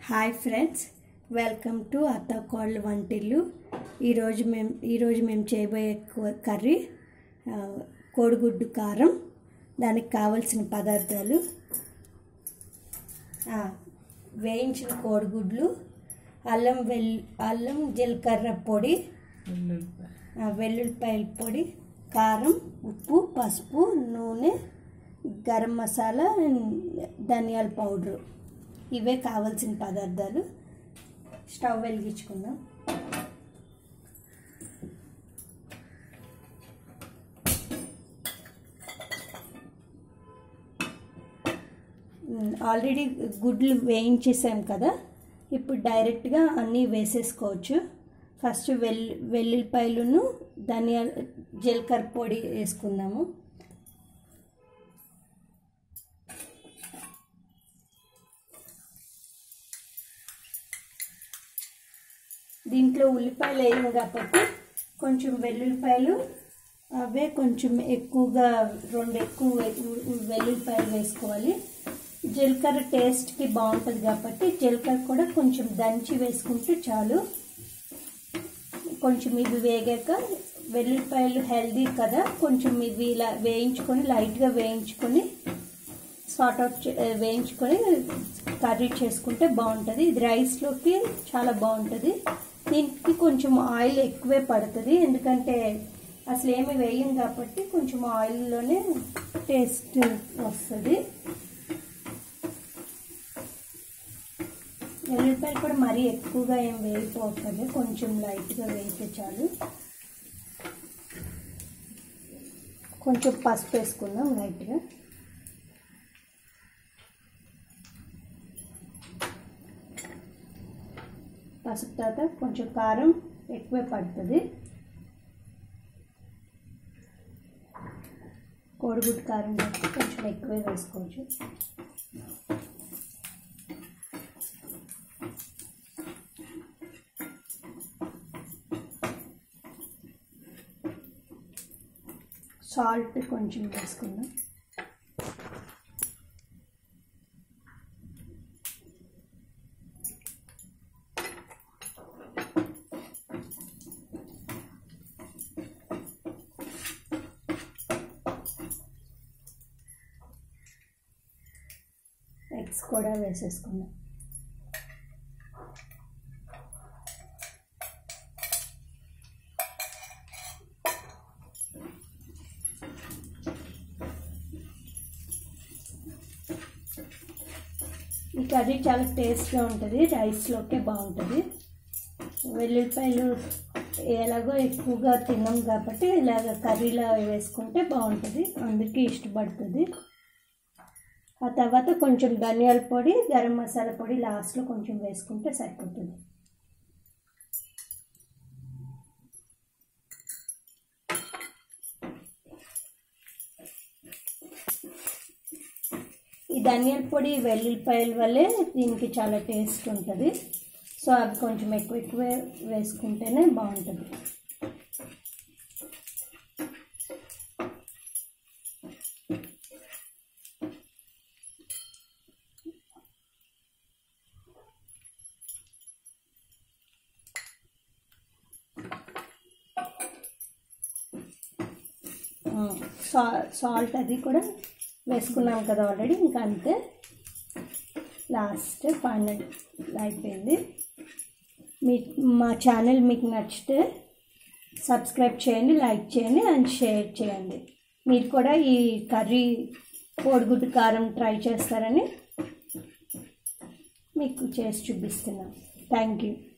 Hi friends, welcome to అత్త కోళ్ళ వంటిల్లు. ఈరోజు మేము చేయబోయే కర్రీ కోడిగుడ్డు కారం. దానికి కావలసిన పదార్థాలు: వేయించిన కోడిగుడ్లు, అల్లం జీలకర్ర పొడి, వెల్లుల్లిపాయల పొడి, కారం, ఉప్పు, పసుపు, నూనె, గరం మసాలా, ధనియాల పౌడరు. ఇవే కావాల్సిన పదార్థాలు. స్టవ్ వెలిగించుకుందాం. ఆల్రెడీ గుడ్లు వేయించేసాం కదా, ఇప్పుడు డైరెక్ట్గా అన్నీ వేసేసుకోవచ్చు. ఫస్ట్ వెల్లుల్లిపాయలను ధనియాల జీలకర్ర పొడి వేసుకుందాము. దీంట్లో ఉల్లిపాయలు వేయం కాబట్టి కొంచెం వెల్లుల్లిపాయలు అవే కొంచెం ఎక్కువగా ఎక్కువ వెల్లుల్లిపాయలు వేసుకోవాలి. జీలకర్ర టేస్ట్కి బాగుంటుంది కాబట్టి జీలకర్ర కూడా కొంచెం దంచి వేసుకుంటే చాలు. కొంచెం ఇవి వేగాక వెల్లుల్లిపాయలు హెల్దీ కదా, కొంచెం ఇవి ఇలా వేయించుకొని లైట్గా వేయించుకొని కర్రీ చేసుకుంటే బాగుంటుంది. ఇది రైస్లోకి చాలా బాగుంటుంది. దీనికి కొంచెం ఆయిల్ ఎక్కువే పడుతుంది, ఎందుకంటే అసలు ఏమి వేయం కాబట్టి కొంచెం ఆయిల్లోనే టేస్ట్ వస్తుంది. వెల్లుల్లిపాయలు కూడా మరీ ఎక్కువగా ఏం వేయిపోతుంది, కొంచెం లైట్గా వేయితే చాలు. కొంచెం పసుపు వేసుకుందాం లైట్గా. పసుపు తర్వాత కొంచెం కారం ఎక్కువే పడుతుంది. కోడిగుడ్డు కారం బట్టి కొంచెం ఎక్కువే వేసుకోవచ్చు. సాల్ట్ కొంచెం వేసుకుందాం. ఎగ్స్ కూడా వేసేసుకుందాం. ఈ కర్రీ చాలా టేస్ట్గా ఉంటుంది, రైస్లోకే బాగుంటుంది. వెల్లుల్లిపాయలు ఎలాగో ఎక్కువగా తిన్నాం కాబట్టి ఇలాగ కర్రీలా వేసుకుంటే బాగుంటుంది, అందుకే ఇష్టపడుతుంది. ఆ తర్వాత కొంచెం ధనియాల పొడి, గరం మసాలా పొడి లాస్ట్లో కొంచెం వేసుకుంటే సరిపోతుంది. ఈ ధనియాల పొడి వెల్లుల్లిపాయల వల్లే దీనికి చాలా టేస్ట్ ఉంటుంది. సో అవి కొంచెం ఎక్కువ వేసుకుంటేనే బాగుంటుంది. సాల్ట్ అది కూడా వేసుకున్నాం కదా ఆల్రెడీ, ఇంకా అంతే. లాస్ట్ ఫైనల్ అయిపోయింది. మా ఛానల్ మీకు నచ్చితే సబ్స్క్రైబ్ చేయండి, లైక్ చేయండి అండ్ షేర్ చేయండి. మీరు కూడా ఈ కర్రీ కోడిగుడ్డు కారం ట్రై చేస్తారని మీకు చేసి చూపిస్తున్నాం. Thank you.